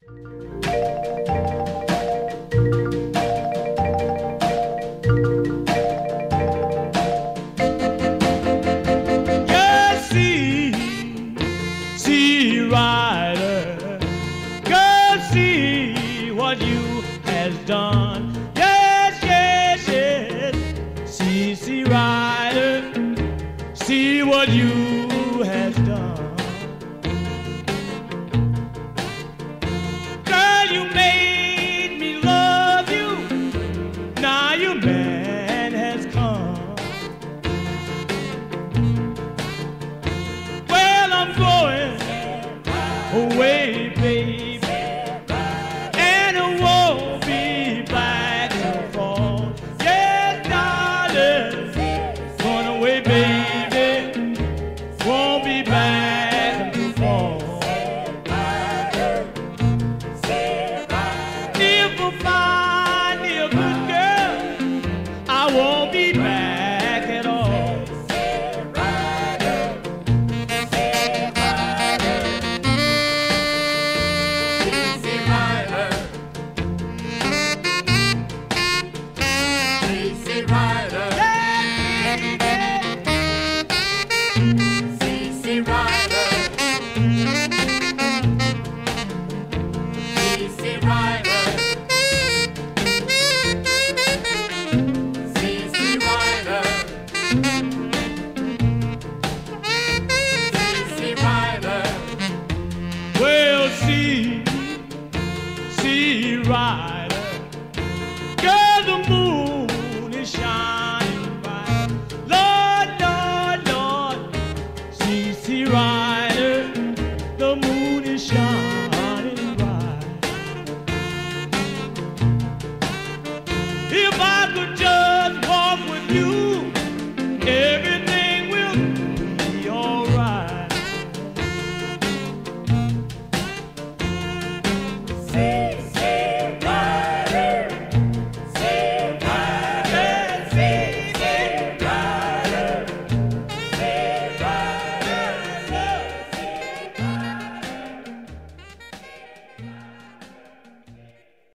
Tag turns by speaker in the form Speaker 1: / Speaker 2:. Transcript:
Speaker 1: Yes, see, rider, girl, see what you has done. Yes, yes, yes. See, rider, see what you has done. Girl, you made me love you. Now your man has come. Well, I'm going away, baby, and I won't be back till fall. Yes, darling, going away, baby, won't be back till fall. If I find me a good girl, I won't be back at all. Well, see, rider, girl, the moon is shining bright. Lord, Lord, Lord, see, rider, the moon is shining bright. If I could just walk with you, everything will be all right. See